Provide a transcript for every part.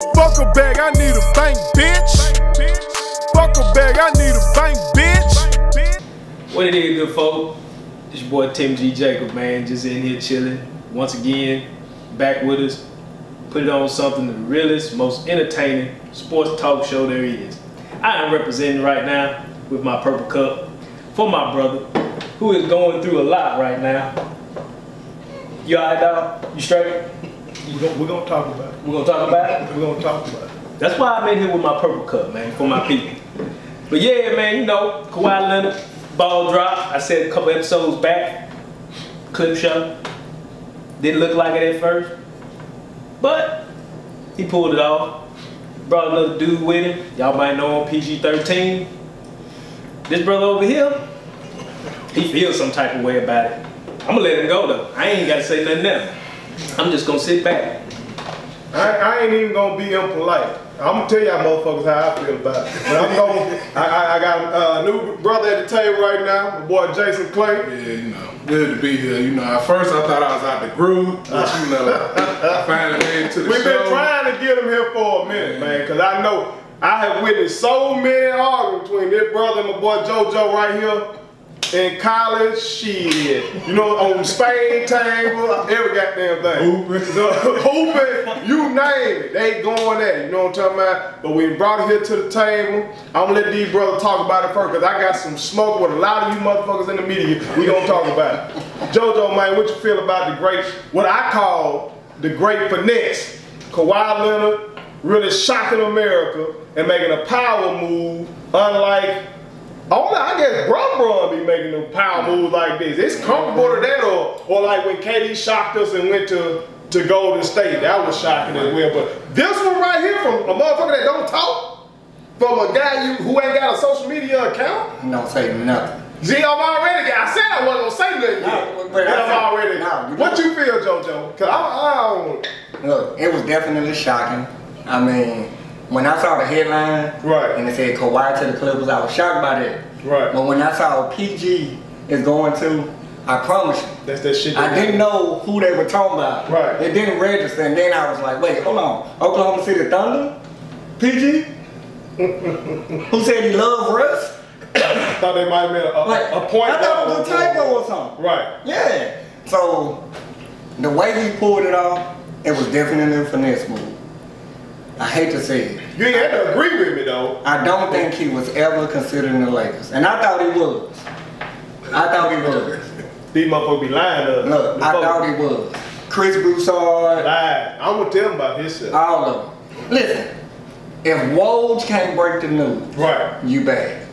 Fuck a bag, I need a bank, bitch. Fuck a bag, I need a bank, bitch. What it is, good folk? It's your boy Tim G. Jacob, man. Just in here chilling. Once again, back with us. Put it on something the realest, most entertaining sports talk show there is. I am representing right now with my purple cup for my brother, who is going through a lot right now. You alright, dog? You straight? We're gonna talk about it. We're gonna talk about it? We're gonna talk about it. That's why I'm in here with my purple cup, man, for my people. But yeah, man, you know, Kawhi Leonard, ball drop. I said a couple episodes back, clip show. Didn't look like it at first, but he pulled it off. Brought another dude with him. Y'all might know him, PG-13. This brother over here, he feels some type of way about it. I'm gonna let him go though. I ain't gotta say nothing else. I'm just gonna sit back. I ain't even gonna be impolite. I'm gonna tell y'all motherfuckers how I feel about it. But I'm going, I got a new brother at the table right now, my boy Jason Clay. Yeah, you know, good to be here. You know, at first I thought I was out the groove, but you know, I finally made it to the show. We've been trying to get him here for a minute, man, because I know I have witnessed so many arguments between this brother and my boy JoJo right here. In college, shit, you know, on Spain table, every goddamn thing. Hooping, you name it, they going at it, you know what I'm talking about? But we brought it here to the table. I'm gonna let these brothers talk about it first, because I got some smoke with a lot of you motherfuckers in the media. We gonna talk about it. JoJo, man, what you feel about the great, what I call the great finesse? Kawhi Leonard really shocking America and making a power move, unlike I guess Bron be making them power moves like this. It's comparable to that, or like when KD shocked us and went to Golden State. That was shocking as well. But this one right here from a motherfucker that don't talk, from a guy who ain't got a social media account. Don't say nothing. See, I said I wasn't gonna say nothing yet. I'm already. What you feel, JoJo? Cause I don't. Look, it was definitely shocking. I mean, when I saw the headline, right, and it said Kawhi to the Clippers, I was shocked by that. Right. But when I saw PG is going to, I promise you, that's that shit. I didn't know who they were talking about. Right. It didn't register, and then I was like, wait, hold on, Oklahoma City Thunder, PG, who said he loved Russ? I thought they might have been a point. I thought it was a typo or something. Right. Yeah. So the way he pulled it off, it was definitely a finesse move. I hate to say it. You ain't had to agree with me though. I don't think he was ever considering the Lakers. And I thought he was. These motherfuckers be lying to us. Look, I thought he was. Chris Broussard. Lied. I'm gonna tell him about his shit. All of them. Listen, if Woj can't break the news, right, you bad.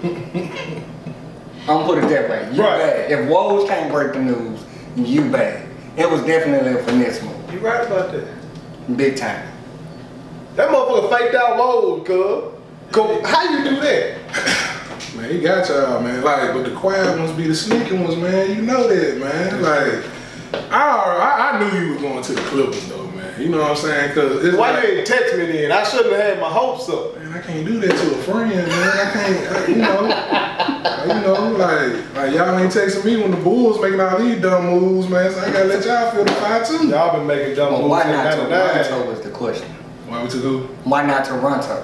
I'm gonna put it that way. You bad. If Woj can't break the news, you bad. It was definitely a finesse move. You right about that. Big time. That motherfucker faked out Woj, cuz. How you do that? Man, he got y'all, man. Like, but the quiet ones be the sneaky ones, man. You know that, man. Like, I knew you was going to the Clippers, though, man. You know what I'm saying? Cause it's why you didn't text me then? I shouldn't have had my hopes up. Man, I can't do that to a friend, man. I can't, you know, like y'all ain't texting me when the Bulls making all these dumb moves, man. So I gotta let y'all feel the fire too. Y'all been making dumb moves. Why not Toronto was the question. Why to who? Why not Toronto?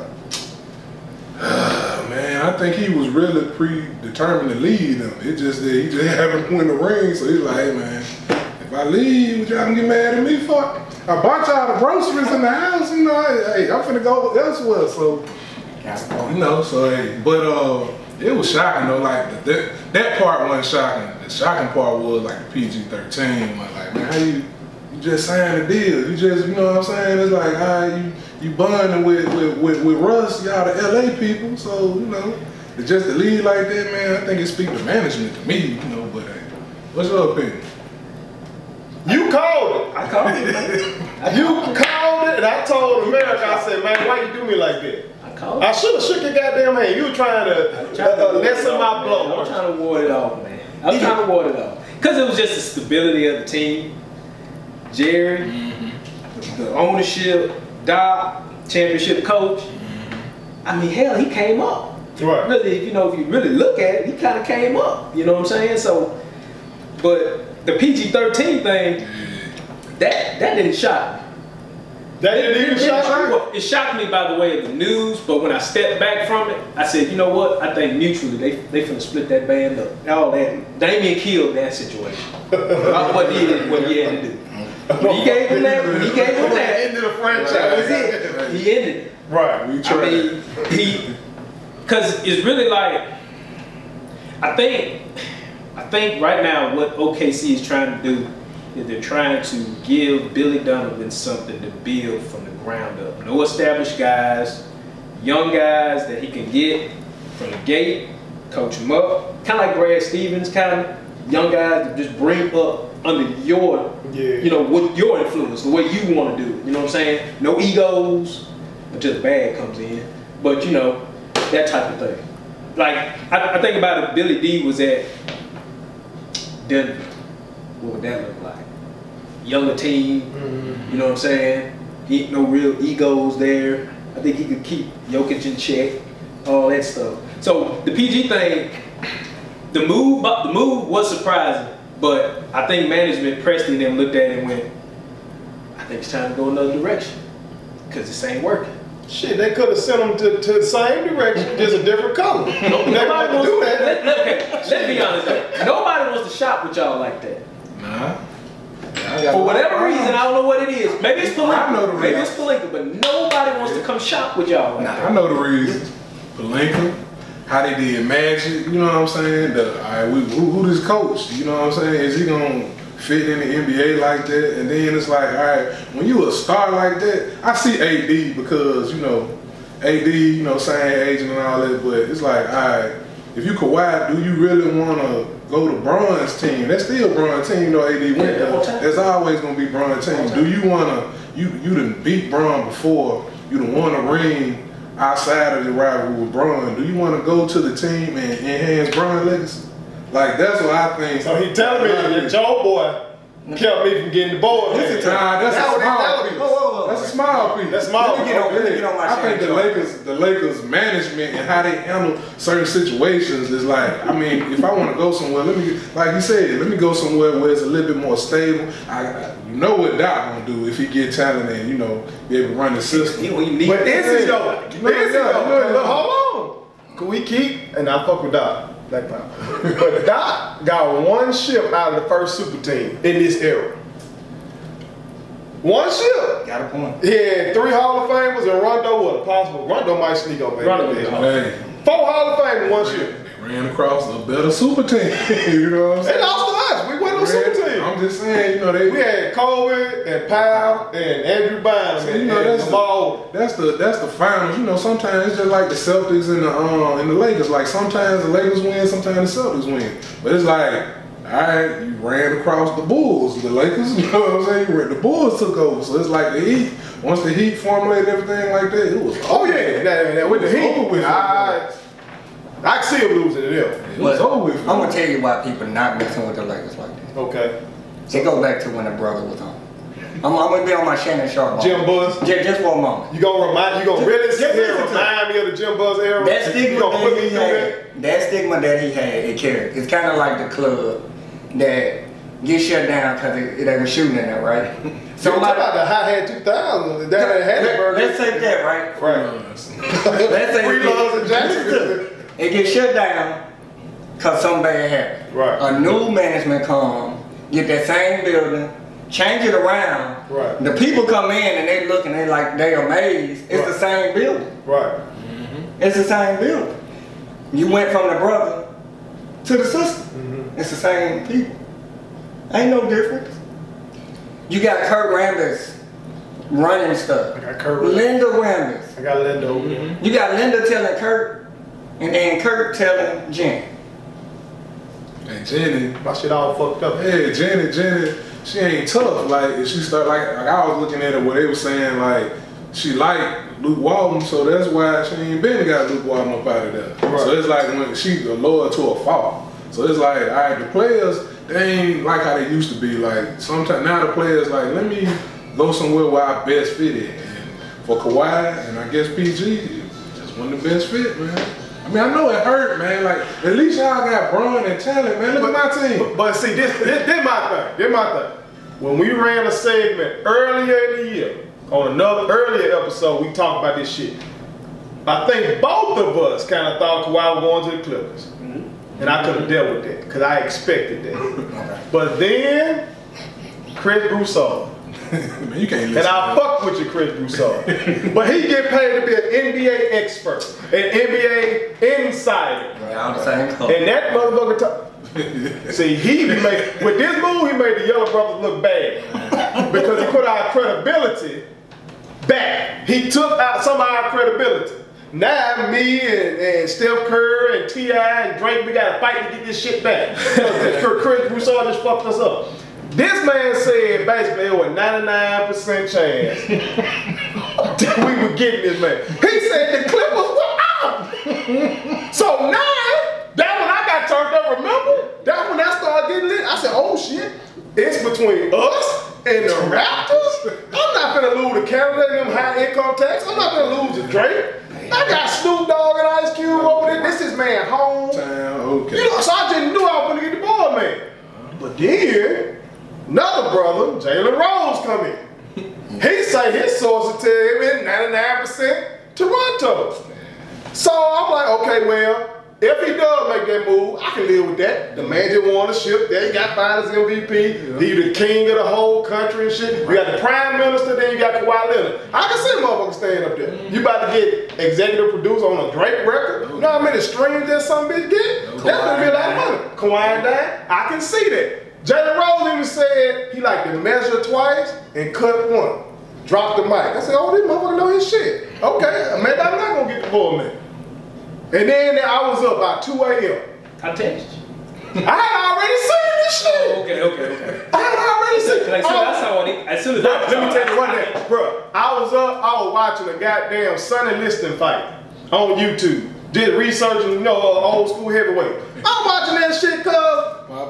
Man, I think he was really predetermined to leave them. It just that he just haven't won the ring, so he's like, hey man, if I leave, y'all gonna get mad at me for? I bought y'all the groceries in the house, you know. Hey, I'm finna go elsewhere, so you know. So hey, but it was shocking though. Like that part wasn't shocking. The shocking part was like the PG-13. Like man, how you just signed a deal? You just, you know what I'm saying? It's like, all right, you bonding with Russ, y'all the LA people, so, you know, just to lead like that, man, I think it speaks to management to me, you know, but hey, what's your opinion? You called it. I called it, man. You called it, and I told America, I said, man, why you do me like that? I should have shook your goddamn hand. You were trying to lessen my blow. I was trying to ward it off, man. I was trying to ward it off. Because it was just the stability of the team. Jerry, the ownership, Doc, championship coach. I mean, hell, he came up. Right. Really, you know, if you really look at it, he kind of came up. You know what I'm saying? So, but the PG-13 thing, that didn't shock me. That didn't even shock you? It shocked me by the way of the news, but when I stepped back from it, I said, you know what? I think mutually they finna split that band up. All that. Damian killed that situation. What he had to do. When he gave him that. Ended the franchise. That was it. He ended it. Right. We tried. I mean, because it's really like, I think right now what OKC is trying to do is they're trying to give Billy Donovan something to build from the ground up. No established guys, young guys that he can get from the gate, coach them up. Kind of like Brad Stevens, kind of young guys that just bring up under your, you know, with your influence, the way you want to do it. You know what I'm saying? No egos until the bag comes in. But you know, that type of thing. Like, I think about if Billy D was at Denver, what would that look like? Younger team, you know what I'm saying? Ain't no real egos there. I think he could keep Jokic in check, all that stuff. So the PG thing, the move was surprising, but I think management, Preston and them looked at it and went, I think it's time to go another direction, because this ain't working. Shit, they could have sent them to the same direction, just a different color. Nobody wants do that. Let's be honest though. Nobody wants to shop with y'all like that. Nah. For whatever reason, I don't know what it is. Maybe it's I know the Palinka. Maybe reason. it's Palinka, but nobody wants to come shop with y'all like that. I know the reason. Palinka, how they did Magic, you know what I'm saying? Who this coach? You know what I'm saying? Is he gonna fit in the NBA like that? And then it's like, all right, when you a star like that, I see AD because, you know, AD, you know, same agent and all that, but it's like, all right, if you Kawhi, do you really want to go to Bron's team? That's still Bron's team, you know, AD went there. There's always going to be Bron's team. Do you want to, you done beat Bron before, you done won a ring outside of the rivalry with Bron. Do you want to go to the team and enhance Bron's legacy? Like, that's what I think. So he telling me that Joe boy kept me from getting the ball. Nah, that's a small piece. That's a small piece. That's small. Let me get on my I think the Lakers management and how they handle certain situations is like, I mean, if I want to go somewhere, like you said, let me go somewhere where it's a little bit more stable. You know what Doc gonna do if he get talent and, you know, be able to run the system. But this is though. Look, hold on. Can we keep? And I fuck with Doc. Black Power. But Doc got one ship out of the first super team in this era. One ship. Got a point. He had 3 Hall of Famers and Rondo, what possible? Rondo might sneak up, man. Rondo, Hey, 4 Hall of Fame in one ship. ran across a better super team. You know what I'm They saying? lost to us. We went on super team. I'm just saying, you know, We had Kobe and Powell and Andrew Bynum See, and, you know, and Jamal. that's the finals. You know, sometimes it's just like the Celtics and the Lakers. Like sometimes the Lakers win, sometimes the Celtics win. But it's like, all right, you ran across the Bulls, the Lakers. You know what I'm saying? The Bulls took over, so it's like the Heat. Once the Heat formulated everything like that, it was. Oh yeah, that with the Heat. With I can see him losing to them. it was over with. I'm gonna tell you why people not messing with the Lakers like that. Okay. It go back to when the brother was on. I'm gonna be on my Shannon Sharp. Jim Buzz. Just for a moment. You gonna really sit here and listen to remind me of the Jim Buzz era? That You stigma gonna put that me he through that? had, that stigma that he had, it carried. It's kind of like the club that gets shut down because they were shooting in there, right? So talk about the Hi-Hat 2000. Let's take that, right? Right. Let's say Free Loves and Jackson. it gets shut down because something bad happened. Right. A new management come, get that same building, change it around. Right. The people come in and they look and they like they amazed. It's the same building. Right. It's the same building. You went from the brother to the sister. It's the same people. Ain't no difference. You got Kurt Rambis running stuff. I got Kurt. Linda Rambis. I got Linda over there. You got Linda telling Kurt, and then Kurt telling Jen. And Jenny, My shit all fucked up. yeah, Jenny, she ain't tough. Like if she start like I was looking at it where they were saying like she liked Luke Walton, so that's why she ain't been got Luke Walton up out of there. Right. So it's like when she's loyal to a fault. So it's like, all right, the players, they ain't like how they used to be. Like sometimes now the players like, let me go somewhere where I best fit in. And for Kawhi and I guess PG, just wasn't the best fit, man. I mean, I know it hurt, man. Like at least y'all got Bron and talent, man. Look at my team. But see, this my thing. This my thing. When we ran a segment earlier in the year on another earlier episode, we talked about this shit. I think both of us kind of thought Kawhi was going to the Clippers. And I could have dealt with that because I expected that. But then, Chris Broussard. Man, you can't listen. And I fuck with you, Chris Broussard. But he get paid to be an NBA expert, an NBA insider. Yeah, I'm the same color. And that motherfucker, see, he made, with this move, he made the Yellow Brothers look bad. Because he put our credibility back. He took out some of our credibility. Now me and Steph Curry and T.I. and Drake, we gotta fight to get this shit back. Chris Broussard just fucked us up. This man said basically it was 99% chance that we were getting this man. He said the Clippers were out. So now, that when I got turned up, remember? That when I started getting lit, I said, oh shit, it's between us and the Raptors? I'm not gonna lose to Canada and them high income tax. I'm not gonna lose to Drake. I got Snoop Dogg and Ice Cube over there. This is man home. Okay. You know, so I just knew I was gonna get the ball, man. But then, another brother, Jalen Rose, come in. He say his sources tell him it's 99% Toronto. So I'm like, okay, well, if he does make that move, I can live with that. The man just won a ship. There he got Finals MVP. He the king of the whole country and shit. We got the prime minister, then you got Kawhi Leonard. I can see motherfuckers staying up there. You about to get executive producer on a Drake record. You know how many streams that some bitch get? That's gonna be a lot of money. Kawhi and that, I can see that. Jalen Rose even said he like to measure twice and cut one. Drop the mic. I said, oh, this motherfucker know his shit. Okay, maybe I'm not gonna get the ball, man. And then I was up by 2 a.m. I text you. I had already seen this shit. Oh, okay. I had already seen it. Like, so I saw it. As soon as Let me tell you one thing, bro. I was watching a goddamn Sonny Liston fight on YouTube. Did researching, you know, old school heavyweight. I'm watching that shit cause, what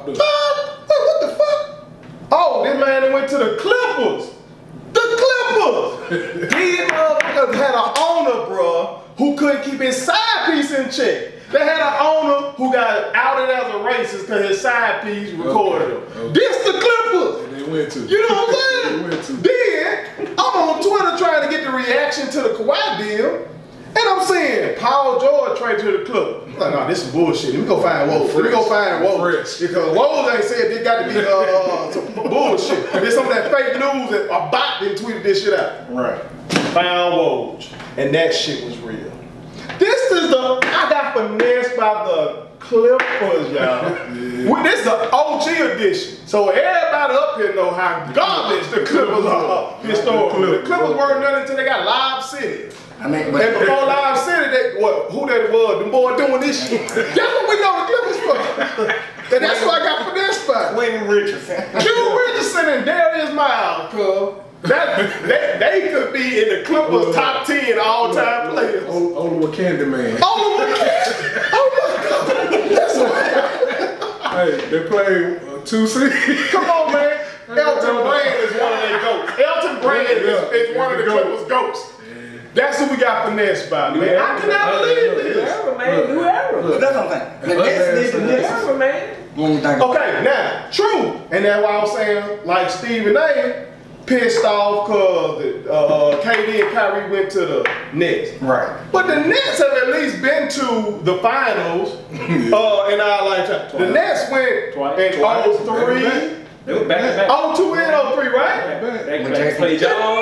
the fuck? Oh, this man that went to the Clippers. The Clippers. These motherfuckers had an owner, bro, who couldn't keep his side piece in check. They had an owner who got outed as a racist because his side piece recorded him. Okay. This the Clippers. And they went to. You know what I'm saying? They went to. Then, I'm on Twitter trying to get the reaction to the Kawhi deal. And I'm saying, Paul George traded to the Clippers. I'm like, nah, this is bullshit. Let me go find Woj. Let me go find Woj. Because Woj ain't said this got to be some bullshit. There's some of that fake news that a bot didn't tweeted this shit out. Right. Found Woj. And that shit was real. This is I got finessed by the Clippers, y'all. Yeah. This is the OG edition. So everybody up here know how garbage the Clippers are historically. The Clippers weren't nothing until they got Live City. I mean, And before Live City, who that was, the boy doing this shit. That's what we know the Clippers for. And that's why I got finessed by. Quentin Richardson. Drew Richardson and Darius Miles, cuz. They could be in the Clippers top 10 all-time players. Ola Candyman. Oh my God! That's what. Hey, they play 2C. Come on, man. Elton Brand is one of their goats. Elton Brand is one of the Clippers' goats. That's who we got finessed by, man. I cannot believe this. New era. But that's what I'm saying. The next New era, man. Okay, now, true. And that's why I was saying, like Stephen A. pissed off because KD and Kyrie went to the Nets. Right. But the Nets have at least been to the finals in our lifetime. The Nets went in 03. They were back to back. 02 and 03, right? They played y'all.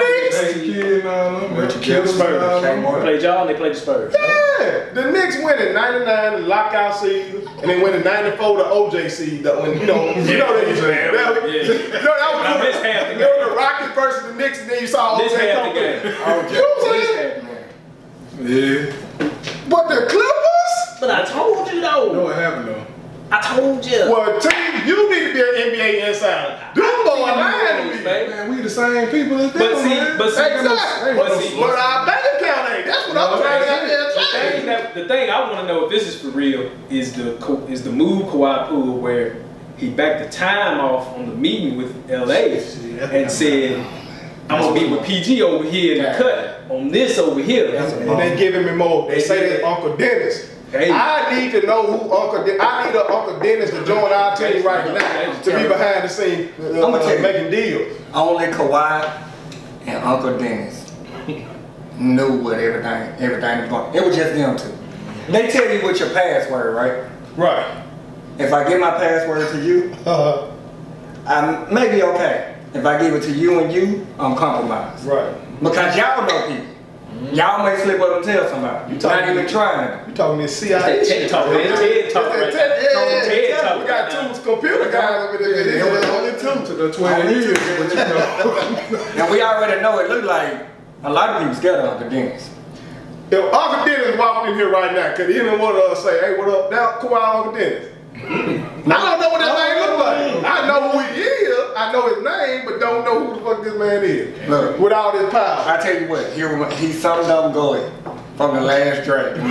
They played y'all and they played the Spurs. Yeah. The Knicks went in 99, the lockout season, and then went in 94, the OJ season. When, you know they used to I missed half the game. the Rockets versus the Knicks, and then you saw OJ come through. You know what I'm saying? Yeah. But the Clippers? But I told you though. You know what happened though? I told you. Well, team, you need to be an NBA insider. Them boys lying to me. Man, we the same people as them. Exactly. But our bank account ain't. That's what I'm trying to get there. The thing I want to know if this is for real is the move Kawhi pulled where he backed the time off on the meeting with LA and said, I'm gonna be with PG over here in the cut on this over here. And they giving me more. They say that's Uncle Dennis. Hey. I need to know who I need Uncle Dennis to join our team right now to be behind the scenes making deals. Only Kawhi and and Uncle Dennis knew what everything was going. It was just them two. They tell you what's your password, right? Right. If I give my password to you, I may be okay. If I give it to you and you, I'm compromised. Right. Because y'all know people. Y'all may slip up and tell somebody. You not even trying. You talking this CIA That's shit? talk, man. Ted talk right now. Ted talk We got right now. two computer guys over there. It was only two to the 12 years, but you know. And we already know it look like a lot of people scared of Uncle Dennis. If Uncle Dennis walked in here right now, could he even want to say, hey, what up? Now, come on, Uncle Dennis. I don't know what that name look like. I know who he is. I know his name, but don't know who the fuck this man is. Look, with all this power. I tell you what, he summed up Goy from The Last Dragon.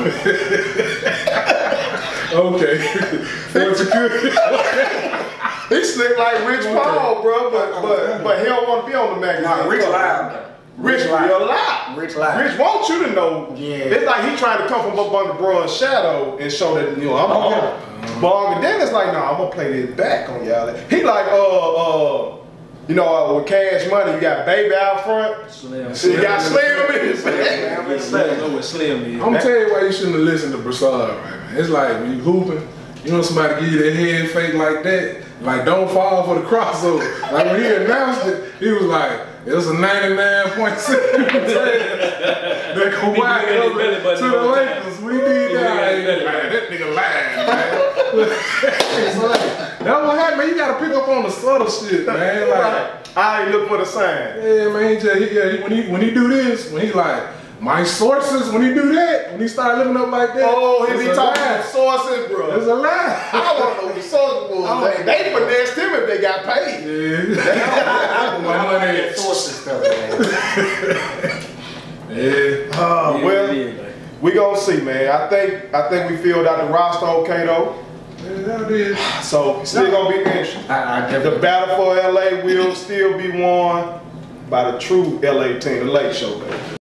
Okay. For security. He slick like Rich Paul, bro, but he don't want to be on the magazine. Nah, Rich loud. Rich real loud. Rich loud. Rich wants you to know. Yeah. It's like he trying to come from up under broad shadow and show that, you know, I'm a hero. But Uncle Dennis like, nah, I'm gonna play this back on y'all. He like, you know, with Cash Money, you got Baby out front. Slim. So you got Slim in it. Slim. Know what Slim is. I'm gonna tell you why you shouldn't have listened to Broussard, right, man. It's like when you hooping, you want somebody to give you their head fake like that, like don't fall for the crossover. Like when he announced it, he was like, it was a 99.6% that Kawhi covered to the Lakers. We need that. Man, that nigga lying, man. That's what happened, man. You gotta pick up on the subtle shit, man. Like, I ain't look for the sign. yeah, man. When he do this, when he like, my sources, when he do that, when he start living up like that, Oh, he be it's a talking lie. about sources, bro. It's a lie. I want to know who the sources was. They finessed him if they got paid. Yeah. My money. That sources stuff, man. Yeah. Well, we gonna see, man. I think we filled out the roster okay though. Yeah, that is. So still gonna be interesting. I The definitely. battle for LA will still be won by the true LA team, the Late Show, baby.